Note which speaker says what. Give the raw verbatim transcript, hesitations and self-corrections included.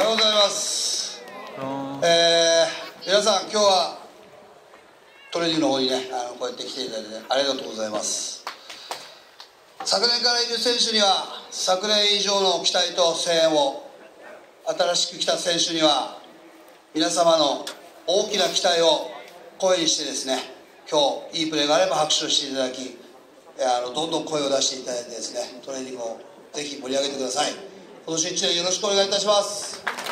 Speaker 1: ようございます。えー、皆さん、今日はトレーニングの方にね、あのこうやって来ていただいて、ありがとうございます。昨年からいる選手には、昨年以上の期待と声援を、新しく来た選手には、皆様の大きな期待を声にしてですね、今日いいプレーがあれば拍手をしていただき、あのどんどん声を出していただいてですね、トレーニングをぜひ盛り上げてください。今年いちねんよろしくお願いいたします。